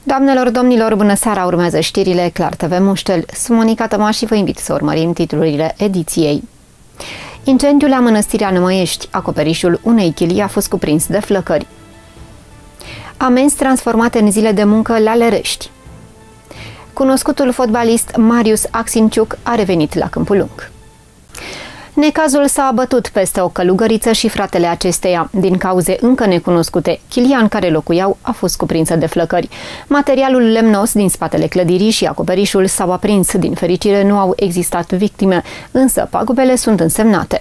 Doamnelor, domnilor, bună seara! Urmează știrile Clar TV Muștel. Sunt Monica Tămaș și vă invit să urmărim titlurile ediției. Incendiul la Mănăstirea Nămăiești. Acoperișul unei chilii a fost cuprins de flăcări. Amenzi transformate în zile de muncă la Lerești. Cunoscutul fotbalist Marius Axinciuc a revenit la Câmpul Lung. Necazul s-a abătut peste o călugăriță și fratele acesteia. Din cauze încă necunoscute, chilia în care locuiau a fost cuprinsă de flăcări. Materialul lemnos din spatele clădirii și acoperișul s-au aprins. Din fericire nu au existat victime, însă pagubele sunt însemnate.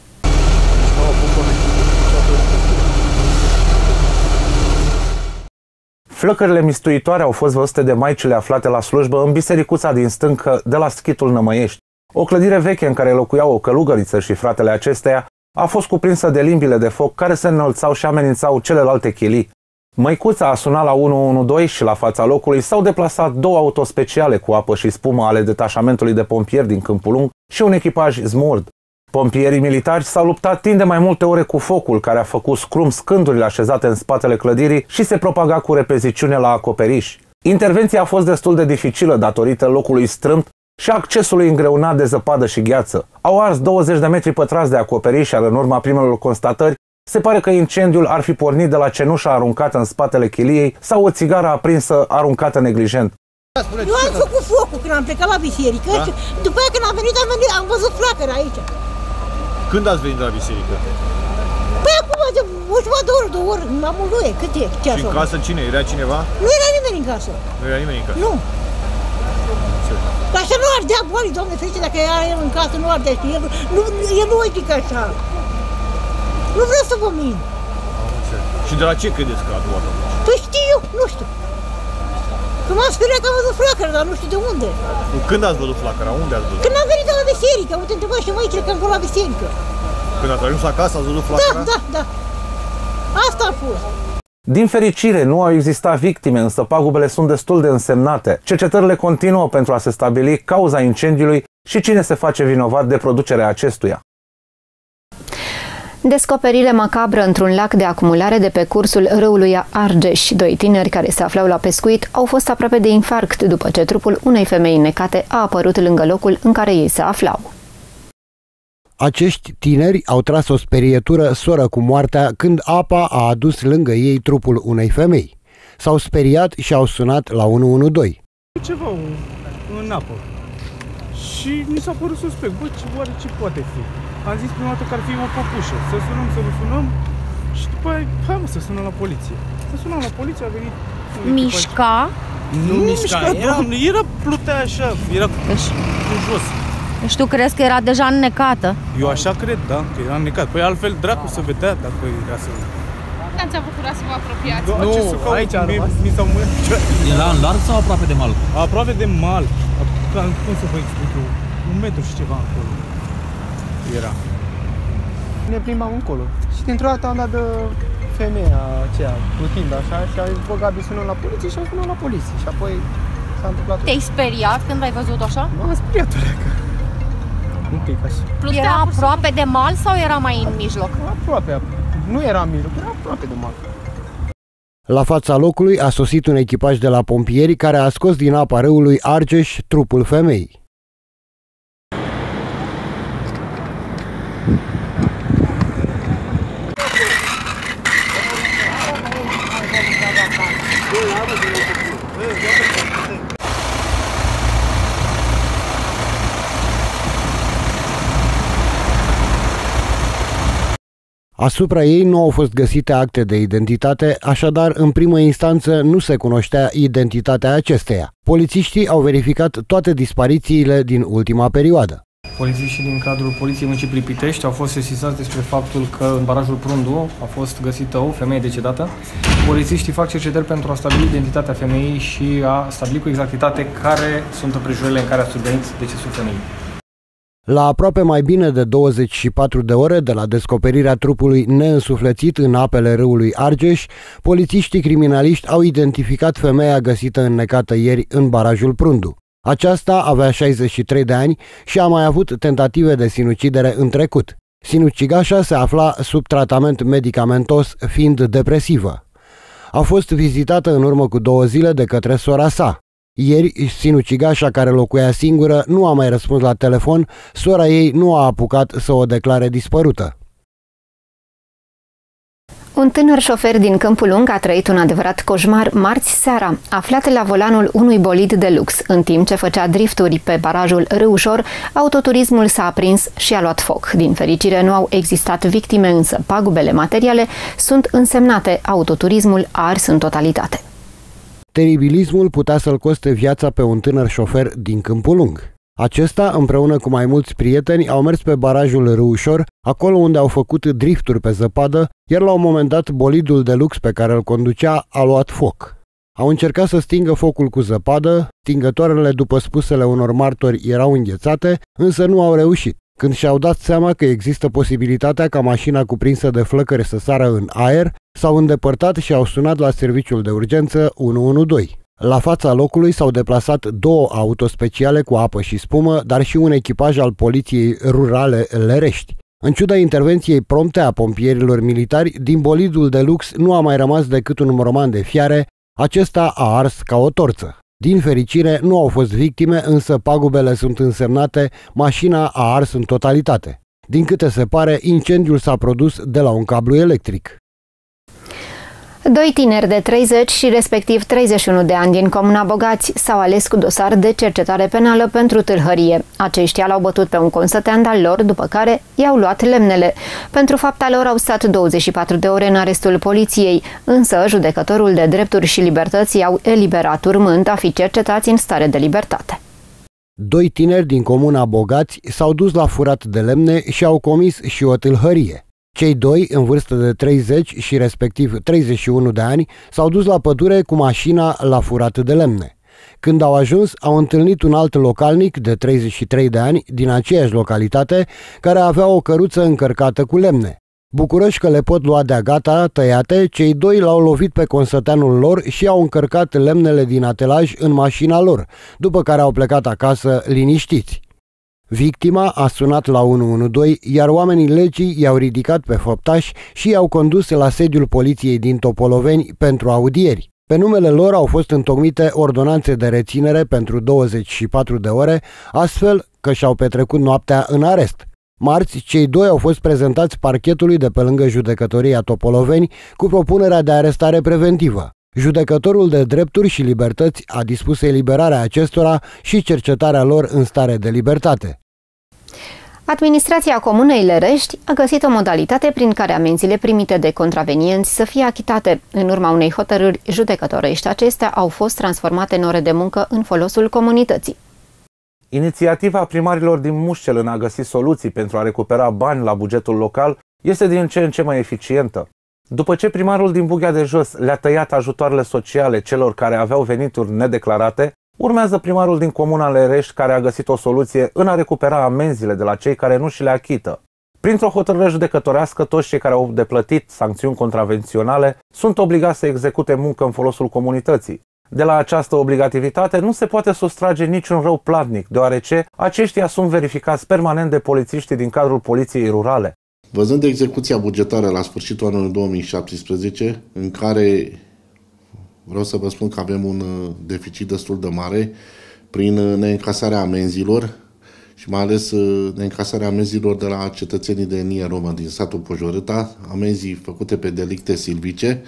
Flăcările mistuitoare au fost văzute de maicile aflate la slujbă în bisericuța din Stâncă de la Schitul Nămăiești. O clădire veche în care locuiau o călugăriță și fratele acesteia a fost cuprinsă de limbile de foc care se înălțau și amenințau celelalte chilii. Măicuța a sunat la 112 și la fața locului s-au deplasat două autospeciale cu apă și spumă ale detașamentului de pompieri din Câmpul Lung și un echipaj Zmurd. Pompierii militari s-au luptat timp de mai multe ore cu focul, care a făcut scrum scândurile așezate în spatele clădirii și se propaga cu repeziciune la acoperiș. Intervenția a fost destul de dificilă datorită locului strâmt și accesului îngreunat de zăpadă și gheață. Au ars 20 de metri pătrați de acoperiș, iar în urma primelor constatări se pare că incendiul ar fi pornit de la cenușa aruncată în spatele chiliei sau o țigară aprinsă aruncată neglijent. Eu am făcut focul când am plecat la biserică, da? Și după aia când am venit am văzut flacări aici. Când ați venit la biserică? Păi acum, o ceva de oră, 2 ore, la Muluie, cât e ceasul? Și în casă cine? Era cineva? Nu era nimeni în casă. Nu era nimeni în casă? Nu. Dar să nu ardea banii, Doamne ferește, dacă era el în casă, nu ardea, știi, el nu uite așa. Nu vreau să vă mint. Și de la ce credeți că a luat atunci? Păi știu eu, nu știu. Că m-am speriat că am văzut flacăra, dar nu știu de unde. Când ați văzut flacăra? Unde ați văzut? Când am venit la biserică, uite, întrebat și măi, cred că am fost la biserică. Când ați ajuns acasă, ați văzut flacăra? Da. Asta a fost. Din fericire, nu au existat victime, însă pagubele sunt destul de însemnate. Cercetările continuă pentru a se stabili cauza incendiului și cine se face vinovat de producerea acestuia. Descoperire macabră într-un lac de acumulare de pe cursul râului Argeș. 2 tineri care se aflau la pescuit au fost aproape de infarct după ce trupul unei femei înnecate a apărut lângă locul în care ei se aflau. Acești tineri au tras o sperietură soră cu moartea când apa a adus lângă ei trupul unei femei. S-au speriat și au sunat la 112. Ceva în apă. Și mi s-a părut suspect. Bă, oare ce poate fi? Am zis prima dată că ar fi o păpușă. Să sunăm și după aia, hai mă, să sunăm la poliție. Să sunăm la poliție, a venit... Mișca? Nu mișca, doamne, plutea așa, era în jos. Și tu crezi că era deja înnecată? Eu așa cred, da, că era înnecat. Păi altfel dracu să vedea dacă era să... N-ați avut curaj să vă apropiați? Nu, aici a rămas. Era în larg sau aproape de mal? Aproape de mal. Cum să vă explic eu? 1 metru și ceva acolo. Era. Ne plimbam încolo și dintr-o dată am dat de femeia aceea, plutind așa, și a zis, bă, Gabi, sunăm la poliție și am sunat la poliție și apoi s-a întâmplat. Te-ai speriat când ai văzut așa? M-am speriat o leacă. Un pic așa. Era aproape de mal sau era mai în mijloc? Aproape. Nu era în mijloc, era aproape de mal. La fața locului a sosit un echipaj de la pompieri care a scos din apa râului Argeș trupul femeii. Asupra ei nu au fost găsite acte de identitate, așadar, în primă instanță, nu se cunoștea identitatea acesteia. Polițiștii au verificat toate disparițiile din ultima perioadă. Polițiștii din cadrul Poliției Municipiului Pitești au fost sesizați despre faptul că în barajul Prundu a fost găsită o femeie decedată. Polițiștii fac cercetări pentru a stabili identitatea femeii și a stabili cu exactitate care sunt împrejurile în care a survenit decesul femeii. La aproape mai bine de 24 de ore de la descoperirea trupului neînsuflețit în apele râului Argeș, polițiștii criminaliști au identificat femeia găsită înnecată ieri în barajul Prundu. Aceasta avea 63 de ani și a mai avut tentative de sinucidere în trecut. Sinucigașa se afla sub tratament medicamentos, fiind depresivă. A fost vizitată în urmă cu 2 zile de către sora sa. Ieri, sinucigașa care locuia singură nu a mai răspuns la telefon, sora ei nu a apucat să o declare dispărută. Un tânăr șofer din Câmpul Lung a trăit un adevărat coșmar marți seara, aflat la volanul unui bolid de lux. În timp ce făcea drifturi pe barajul Râușor, autoturismul s-a aprins și a luat foc. Din fericire nu au existat victime, însă pagubele materiale sunt însemnate. Autoturismul a ars în totalitate. Teribilismul putea să-l coste viața pe un tânăr șofer din Câmpul Lung. Acesta, împreună cu mai mulți prieteni, au mers pe barajul Râușor, acolo unde au făcut drifturi pe zăpadă, iar la un moment dat bolidul de lux pe care îl conducea a luat foc. Au încercat să stingă focul cu zăpadă, stingătoarele, după spusele unor martori, erau înghețate, însă nu au reușit. Când și-au dat seama că există posibilitatea ca mașina cuprinsă de flăcări să sară în aer, s-au îndepărtat și au sunat la serviciul de urgență 112. La fața locului s-au deplasat 2 autospeciale cu apă și spumă, dar și un echipaj al Poliției Rurale Lărești. În ciuda intervenției prompte a pompierilor militari, din bolidul de lux nu a mai rămas decât un moroman de fiare, acesta a ars ca o torță. Din fericire, nu au fost victime, însă pagubele sunt însemnate, mașina a ars în totalitate. Din câte se pare, incendiul s-a produs de la un cablu electric. 2 tineri de 30 și respectiv 31 de ani din comuna Bogați s-au ales cu dosar de cercetare penală pentru tâlhărie. Aceștia l-au bătut pe un consătean al lor, după care i-au luat lemnele. Pentru fapta lor au stat 24 de ore în arestul poliției, însă judecătorul de drepturi și libertăți i-au eliberat, urmând a fi cercetați în stare de libertate. 2 tineri din comuna Bogați s-au dus la furat de lemne și au comis și o tâlhărie. Cei 2, în vârstă de 30 și respectiv 31 de ani, s-au dus la pădure cu mașina la furat de lemne. Când au ajuns, au întâlnit un alt localnic de 33 de ani din aceeași localitate, care avea o căruță încărcată cu lemne. Bucuroși că le pot lua de-a gata tăiate, cei 2 l-au lovit pe consăteanul lor și au încărcat lemnele din atelaj în mașina lor, după care au plecat acasă liniștiți. Victima a sunat la 112, iar oamenii legii i-au ridicat pe făptași și i-au condus la sediul poliției din Topoloveni pentru audieri. Pe numele lor au fost întocmite ordonanțe de reținere pentru 24 de ore, astfel că și-au petrecut noaptea în arest. Marți, cei 2 au fost prezentați parchetului de pe lângă judecătoria Topoloveni cu propunerea de arestare preventivă. Judecătorul de drepturi și libertăți a dispus eliberarea acestora și cercetarea lor în stare de libertate. Administrația Comunei Lărești a găsit o modalitate prin care amenziile primite de contravenienți să fie achitate. În urma unei hotărâri judecătorești, acestea au fost transformate în ore de muncă în folosul comunității. Inițiativa primarilor din Mușcel în a găsi soluții pentru a recupera bani la bugetul local este din ce în ce mai eficientă. După ce primarul din Bughea de Jos le-a tăiat ajutoarele sociale celor care aveau venituri nedeclarate, urmează primarul din comuna Lărești, care a găsit o soluție în a recupera amenziile de la cei care nu și le achită. Printr-o hotărâre judecătorească, toți cei care au de plătit sancțiuni contravenționale sunt obligați să execute muncă în folosul comunității. De la această obligativitate nu se poate sustrage niciun rău platnic, deoarece aceștia sunt verificați permanent de polițiștii din cadrul Poliției Rurale. Văzând execuția bugetară la sfârșitul anului 2017, în care vreau să vă spun că avem un deficit destul de mare prin neîncasarea amenzilor și mai ales neîncasarea amenzilor de la cetățenii de etnie romă din satul Pojorâta, amenzii făcute pe delicte silvice,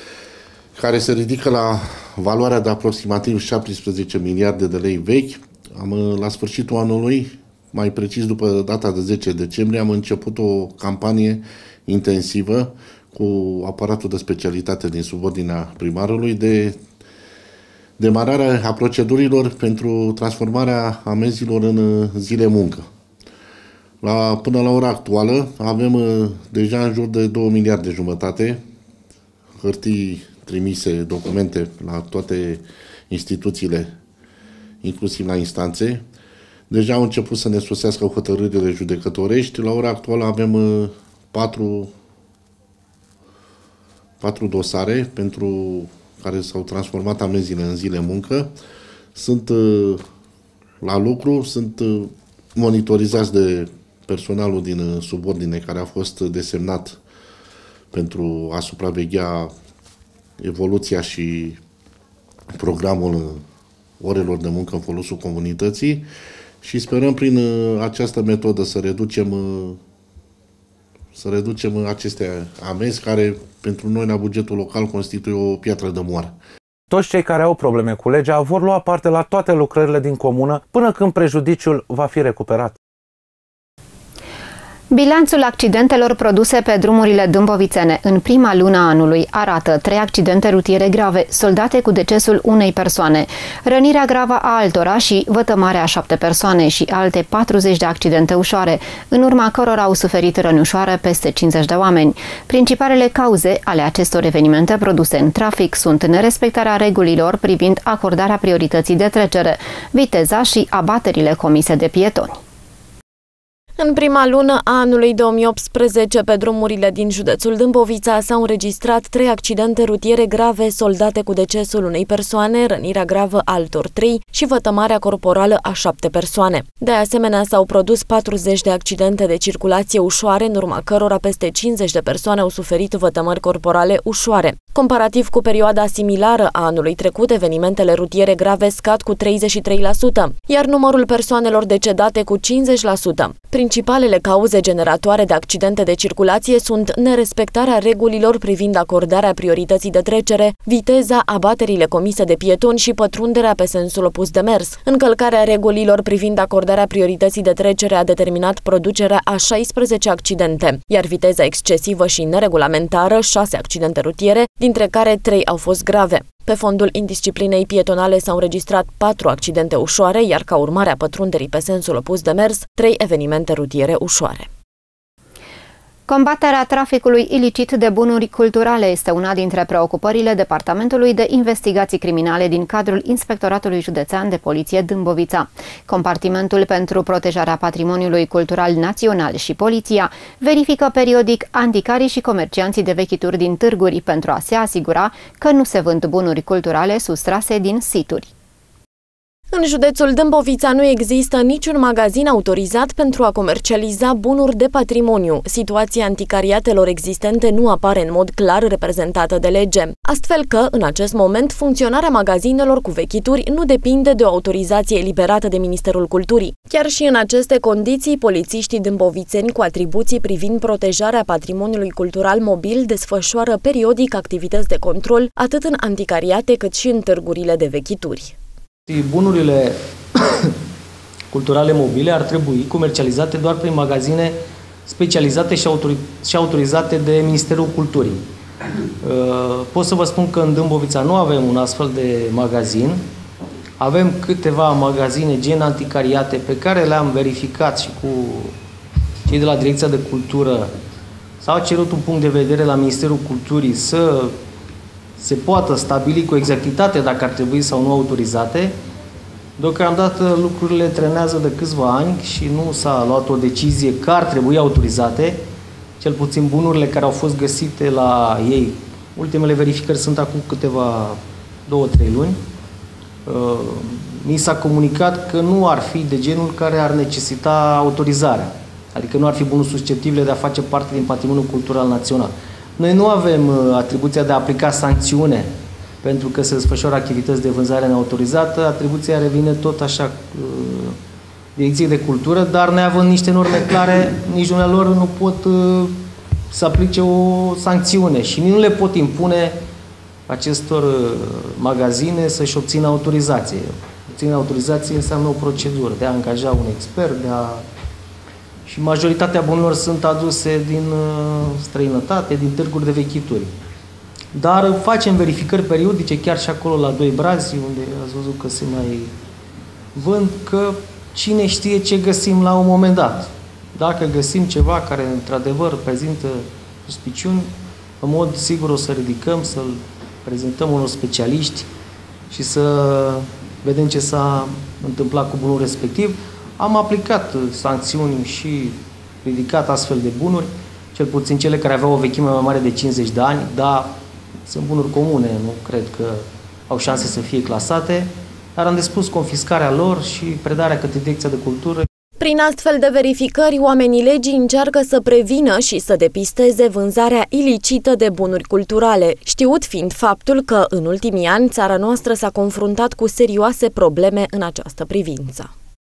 care se ridică la valoarea de aproximativ 17 miliarde de lei vechi. La sfârșitul anului, mai precis după data de 10 decembrie, am început o campanie intensivă cu aparatul de specialitate din subordinea primarului de demararea a procedurilor pentru transformarea amenzilor în zile muncă. Până la ora actuală avem deja în jur de 2 miliarde jumătate hârtii trimise, documente la toate instituțiile, inclusiv la instanțe. Deja au început să ne sosească hotărârile judecătorești. La ora actuală avem 4 dosare pentru care s-au transformat amenziile în zile muncă. Sunt la lucru, sunt monitorizați de personalul din subordine care a fost desemnat pentru a supraveghea evoluția și programul orelor de muncă în folosul comunității și sperăm prin această metodă să reducem aceste amenzi care pentru noi la bugetul local constituie o piatră de moară. Toți cei care au probleme cu legea vor lua parte la toate lucrările din comună până când prejudiciul va fi recuperat. Bilanțul accidentelor produse pe drumurile dâmbovițene în prima lună a anului arată 3 accidente rutiere grave, soldate cu decesul unei persoane, rănirea gravă a altora și vătămarea a 7 persoane și alte 40 de accidente ușoare, în urma cărora au suferit răni ușoare peste 50 de oameni. Principalele cauze ale acestor evenimente produse în trafic sunt nerespectarea regulilor privind acordarea priorității de trecere, viteza și abaterile comise de pietoni. În prima lună a anului 2018, pe drumurile din județul Dâmbovița s-au înregistrat 3 accidente rutiere grave soldate cu decesul unei persoane, rănirea gravă altor 3 și vătămarea corporală a 7 persoane. De asemenea, s-au produs 40 de accidente de circulație ușoare, în urma cărora peste 50 de persoane au suferit vătămări corporale ușoare. Comparativ cu perioada similară a anului trecut, evenimentele rutiere grave scad cu 33%, iar numărul persoanelor decedate cu 50%. Principalele cauze generatoare de accidente de circulație sunt nerespectarea regulilor privind acordarea priorității de trecere, viteza, abaterile comise de pietoni și pătrunderea pe sensul opus de mers. Încălcarea regulilor privind acordarea priorității de trecere a determinat producerea a 16 accidente, iar viteza excesivă și neregulamentară 6 accidente rutiere, dintre care 3 au fost grave. Pe fondul indisciplinei pietonale s-au înregistrat 4 accidente ușoare, iar ca urmare a pătrunderii pe sensul opus de mers, 3 evenimente rutiere ușoare. Combaterea traficului ilicit de bunuri culturale este una dintre preocupările Departamentului de Investigații Criminale din cadrul Inspectoratului Județean de Poliție Dâmbovița. Compartimentul pentru protejarea patrimoniului cultural național și poliția verifică periodic anticarii și comercianții de vechituri din târguri pentru a se asigura că nu se vând bunuri culturale sustrase din situri. În județul Dâmbovița nu există niciun magazin autorizat pentru a comercializa bunuri de patrimoniu. Situația anticariatelor existente nu apare în mod clar reprezentată de lege. Astfel că, în acest moment, funcționarea magazinelor cu vechituri nu depinde de o autorizație eliberată de Ministerul Culturii. Chiar și în aceste condiții, polițiștii dâmbovițeni cu atribuții privind protejarea patrimoniului cultural mobil desfășoară periodic activități de control, atât în anticariate cât și în târgurile de vechituri. Bunurile culturale mobile ar trebui comercializate doar prin magazine specializate și autorizate de Ministerul Culturii. Pot să vă spun că în Dâmbovița nu avem un astfel de magazin. Avem câteva magazine gen anticariate pe care le-am verificat și cu cei de la Direcția de Cultură. S-au cerut un punct de vedere la Ministerul Culturii să se poată stabili cu exactitate dacă ar trebui sau nu autorizate. Deocamdată lucrurile trenează de câțiva ani și nu s-a luat o decizie că ar trebui autorizate, cel puțin bunurile care au fost găsite la ei. Ultimele verificări sunt acum câteva 2-3 luni. Mi s-a comunicat că nu ar fi de genul care ar necesita autorizarea, adică nu ar fi bunuri susceptibile de a face parte din patrimoniul cultural național. Noi nu avem atribuția de a aplica sancțiune pentru că se desfășoară activități de vânzare neautorizată. Atribuția revine tot așa Direcției de Cultură, dar neavând niște norme clare, nici dumnealor nu pot să aplice o sancțiune și nu le pot impune acestor magazine să-și obțină autorizație. Obținerea autorizației înseamnă o procedură de a angaja un expert, și majoritatea bunurilor sunt aduse din străinătate, din târguri de vechituri. Dar facem verificări periodice, chiar și acolo la Doi Brazi, unde ați văzut că se mai vând, că cine știe ce găsim la un moment dat. Dacă găsim ceva care într-adevăr prezintă suspiciuni, în mod sigur o să ridicăm, să-l prezentăm unor specialiști și să vedem ce s-a întâmplat cu bunul respectiv. Am aplicat sancțiuni și ridicat astfel de bunuri, cel puțin cele care aveau o vechime mai mare de 50 de ani, dar sunt bunuri comune, nu cred că au șanse să fie clasate, dar am dispus confiscarea lor și predarea către Direcția de Cultură. Prin astfel de verificări, oamenii legii încearcă să prevină și să depisteze vânzarea ilicită de bunuri culturale, știut fiind faptul că, în ultimii ani, țara noastră s-a confruntat cu serioase probleme în această privință.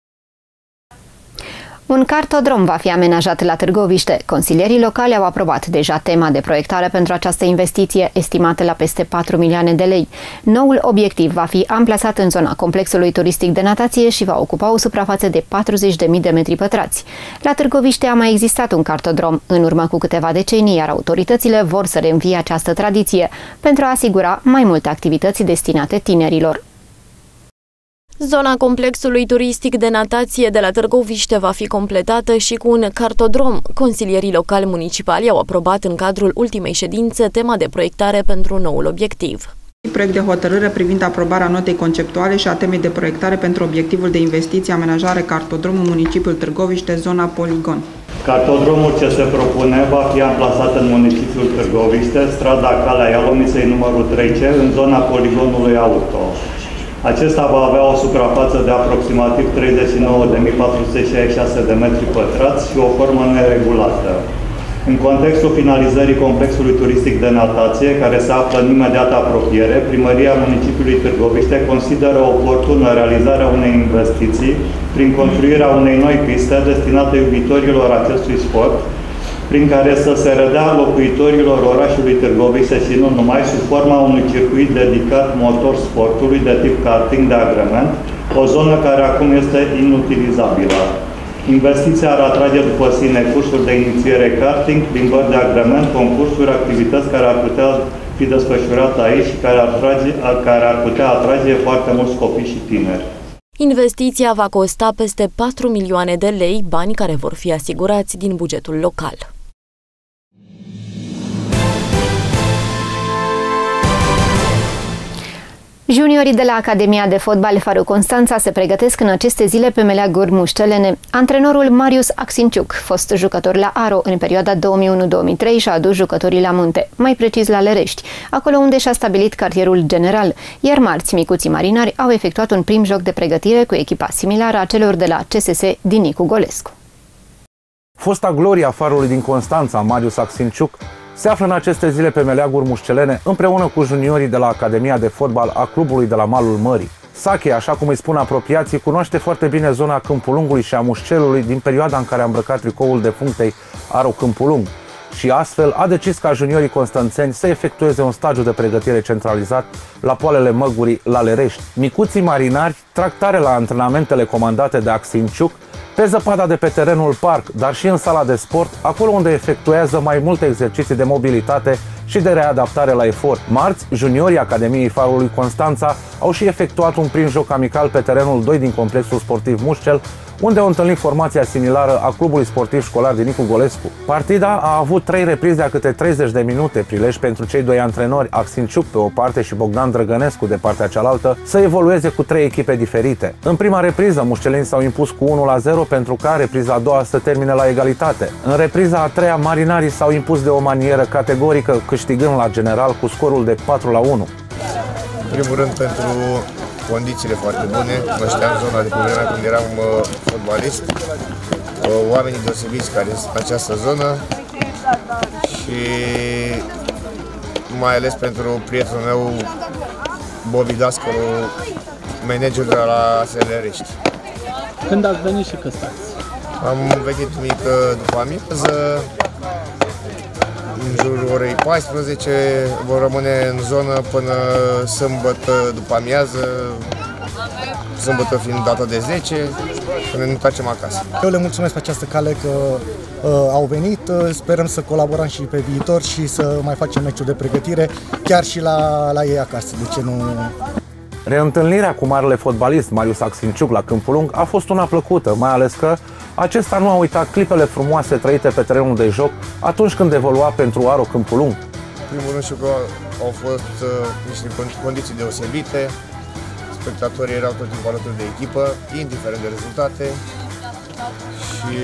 Un cartodrom va fi amenajat la Târgoviște. Consilierii locali au aprobat deja tema de proiectare pentru această investiție, estimată la peste 4 milioane de lei. Noul obiectiv va fi amplasat în zona complexului turistic de natație și va ocupa o suprafață de 40.000 de metri pătrați. La Târgoviște a mai existat un cartodrom în urmă cu câteva decenii, iar autoritățile vor să reînvie această tradiție pentru a asigura mai multe activități destinate tinerilor. Zona complexului turistic de natație de la Târgoviște va fi completată și cu un cartodrom. Consilierii locali municipali au aprobat în cadrul ultimei ședințe tema de proiectare pentru noul obiectiv. Proiect de hotărâre privind aprobarea notei conceptuale și a temei de proiectare pentru obiectivul de investiție amenajare cartodrom în municipiul Târgoviște, zona Poligon. Cartodromul ce se propune va fi amplasat în municipiul Târgoviște, strada Calea Ialomiței numărul 3C, în zona poligonului auto. Acesta va avea o suprafață de aproximativ 39.466 de metri pătrați și o formă neregulată. În contextul finalizării complexului turistic de natație, care se află în imediată apropiere, Primăria Municipiului Târgoviște consideră oportună realizarea unei investiții prin construirea unei noi piste destinate iubitorilor acestui sport, prin care să se redea locuitorilor orașului Târgoviște și nu numai, sub forma unui circuit dedicat motorsportului de tip karting de agrement, o zonă care acum este inutilizabilă. Investiția ar atrage după sine cursuri de inițiere karting, plimbări de agrement, concursuri, activități care ar putea fi desfășurate aici și care ar putea atrage foarte mulți copii și tineri. Investiția va costa peste 4 milioane de lei, bani care vor fi asigurați din bugetul local. Juniorii de la Academia de Fotbal Faru Constanța se pregătesc în aceste zile pe meleaguri mușcelene. Antrenorul Marius Axinciuc, fost jucător la Aro în perioada 2001-2003, și-a adus jucătorii la munte, mai precis la Lerești, acolo unde și-a stabilit cartierul general, iar marți micuții marinari au efectuat un prim joc de pregătire cu echipa similară a celor de la CSS din Nicu Golescu. Fosta gloria Farului din Constanța, Marius Axinciuc, se află în aceste zile pe meleaguri mușcelene împreună cu juniorii de la Academia de Fotbal a clubului de la Malul Mării. Sache, așa cum îi spun apropiații, cunoaște foarte bine zona Câmpul Lungului și a Mușcelului din perioada în care a îmbrăcat tricoul de functei Aro Câmpul Lung și astfel a decis ca juniorii constanțeni să efectueze un stagiu de pregătire centralizat la poalele Măgurii la Lerești. Micuții marinari trag tare la antrenamentele comandate de Axinciuc pe zăpada de pe terenul parc, dar și în sala de sport, acolo unde efectuează mai multe exerciții de mobilitate și de readaptare la efort. Marți, juniorii Academiei Farului Constanța au și efectuat un prim joc amical pe terenul 2 din complexul sportiv Mușcel, unde au întâlnit formația similară a clubului sportiv școlar din Nicu Golescu. Partida a avut 3 reprize a câte 30 de minute, prilej pentru cei doi antrenori, Axinciuc pe o parte și Bogdan Drăgănescu de partea cealaltă, să evolueze cu 3 echipe diferite. În prima repriză, mușcelenii s-au impus cu 1-0, pentru ca repriza a doua să termine la egalitate. În repriza a treia, marinarii s-au impus de o manieră categorică, câștigând la general cu scorul de 4-1. În primul rând pentru condițiile foarte bune, cunoșteam zona de pe vremea când eram fotbalist, oamenii deosebiți care sunt în această zonă și mai ales pentru prietenul meu, Bobby Dascălu, manager de la Lerești. Când ați venit și cât stați? Am venit mică după amiază, în jurul orei 14, vom rămâne în zonă până sâmbătă după amiază, sâmbătă fiind data de 10, până ne întoarcem acasă. Eu le mulțumesc pe această cale că au venit, sperăm să colaborăm și pe viitor și să mai facem meciuri de pregătire, chiar și la ei acasă, de ce nu... Reîntâlnirea cu marele fotbalist Marius Axinciuc la Câmpul Lung a fost una plăcută, mai ales că acesta nu a uitat clipele frumoase trăite pe terenul de joc atunci când evolua pentru Aro Câmpul Lung. Primul rând știu că au fost niște condiții deosebite, spectatorii erau tot timpul alături de echipă, indiferent de rezultate, și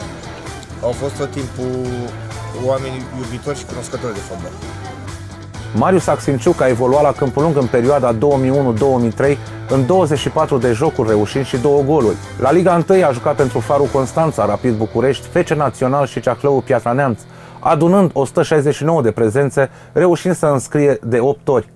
au fost tot timpul oameni iubitori și cunoscători de fotbal. Marius Axinciuc a evoluat la Câmpul Lung în perioada 2001-2003 în 24 de jocuri, reușind și 2 goluri. La Liga 1 a jucat pentru Farul Constanța, Rapid București, FC Național și Ceahlău Piatra Neamț, adunând 169 de prezențe, reușind să înscrie de 8 ori.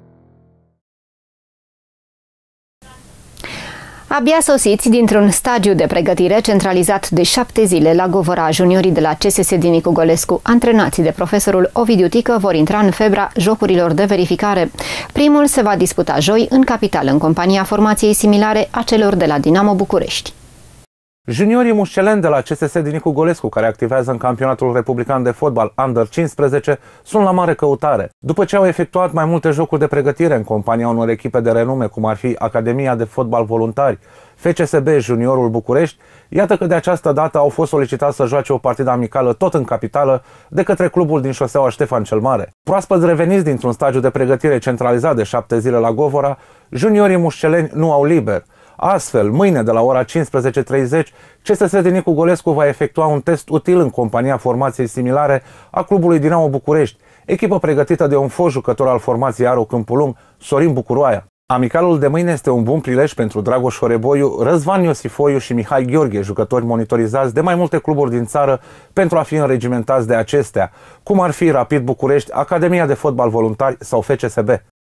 Abia sosiți dintr-un stagiu de pregătire centralizat de 7 zile la Govora, juniorii de la CSS din Nicu-Golescu, antrenați de profesorul Ovidiu Tică, vor intra în febra jocurilor de verificare. Primul se va disputa joi în capitală, în compania formației similare a celor de la Dinamo București. Juniorii mușceleni de la CSS din Nicu-Golescu, care activează în campionatul republican de fotbal Under 15, sunt la mare căutare. După ce au efectuat mai multe jocuri de pregătire în compania unor echipe de renume, cum ar fi Academia de Fotbal Voluntari, FCSB Juniorul București, iată că de această dată au fost solicitați să joace o partidă amicală tot în capitală de către clubul din șoseaua Ștefan cel Mare. Proaspăt reveniți dintr-un stagiu de pregătire centralizat de 7 zile la Govora, juniorii mușceleni nu au liber. Astfel, mâine de la ora 15:30, CSS din Nicu-Golescu va efectua un test util în compania formației similare a clubului Dinamo București, echipă pregătită de un fost jucător al formației Aro Câmpul Lung, Sorin Bucuroaia. Amicalul de mâine este un bun prilej pentru Dragoș Horeboiu, Răzvan Iosifoiu și Mihai Gheorghe, jucători monitorizați de mai multe cluburi din țară pentru a fi înregimentați de acestea, cum ar fi Rapid București, Academia de Fotbal Voluntari sau FCSB.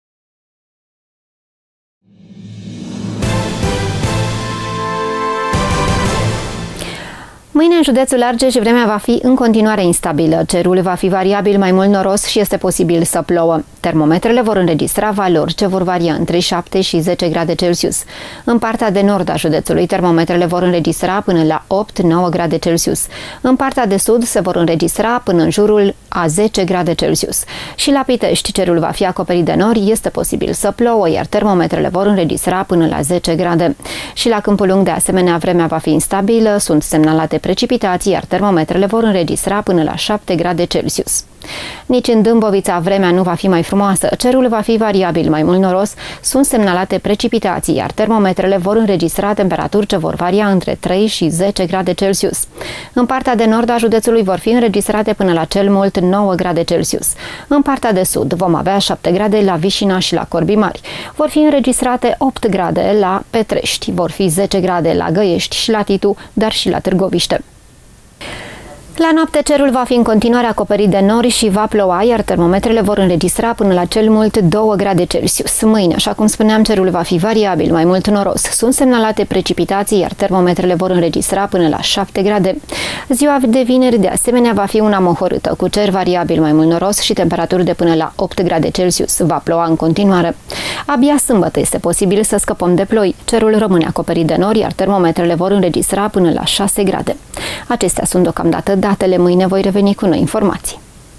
Mâine în județul Argeș vremea va fi în continuare instabilă. Cerul va fi variabil, mai mult noros și este posibil să plouă. Termometrele vor înregistra valori ce vor varia între 7 și 10 grade Celsius. În partea de nord a județului, termometrele vor înregistra până la 8-9 grade Celsius. În partea de sud se vor înregistra până în jurul a 10 grade Celsius. Și la Pitești, cerul va fi acoperit de nori, este posibil să plouă, iar termometrele vor înregistra până la 10 grade. Și la Câmpul Lung, de asemenea, vremea va fi instabilă, sunt semnalate precipitații, iar termometrele vor înregistra până la 7 grade Celsius. Nici în Dâmbovița vremea nu va fi mai frumoasă, cerul va fi variabil, mai mult noros, sunt semnalate precipitații, iar termometrele vor înregistra temperaturi ce vor varia între 3 și 10 grade Celsius. În partea de nord a județului vor fi înregistrate până la cel mult 9 grade Celsius. În partea de sud vom avea 7 grade la Vișina și la Corbii Mari. Vor fi înregistrate 8 grade la Petrești, vor fi 10 grade la Găiești și la Titu, dar și la Târgoviște. La noapte cerul va fi în continuare acoperit de nori și va ploua, iar termometrele vor înregistra până la cel mult 2 grade Celsius. Mâine, așa cum spuneam, cerul va fi variabil, mai mult noros. Sunt semnalate precipitații, iar termometrele vor înregistra până la 7 grade. Ziua de vineri, de asemenea, va fi una mohorâtă, cu cer variabil, mai mult noros și temperaturi de până la 8 grade Celsius. Va ploua în continuare. Abia sâmbătă este posibil să scăpăm de ploi. Cerul rămâne acoperit de nori, iar termometrele vor înregistra până la 6 grade. Acestea sunt deocamdată datele, mâine voi reveni cu noi informații.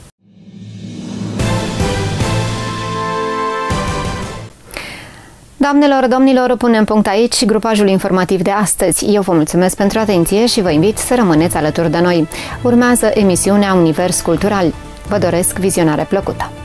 Doamnelor, domnilor, punem punct aici grupajul informativ de astăzi. Eu vă mulțumesc pentru atenție și vă invit să rămâneți alături de noi. Urmează emisiunea Univers Cultural. Vă doresc vizionare plăcută!